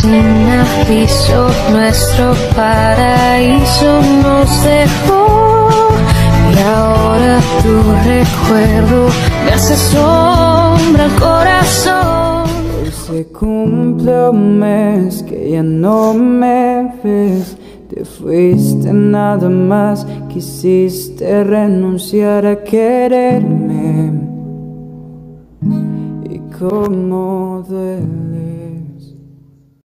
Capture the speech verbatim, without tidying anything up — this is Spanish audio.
Sin aviso nuestro paraíso nos dejó, y ahora tu recuerdo me hace sombra al corazón. Hoy se cumple un mes que ya no me ves. Te fuiste nada más, quisiste renunciar a quererme. Y cómo duele.